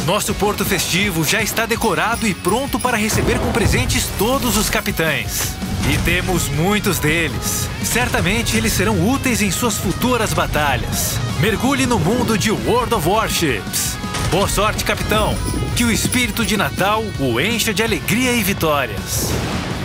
Nosso porto festivo já está decorado e pronto para receber com presentes todos os capitães. E temos muitos deles. Certamente eles serão úteis em suas futuras batalhas. Mergulhe no mundo de World of Warships. Boa sorte, capitão. Que o espírito de Natal o encha de alegria e vitórias.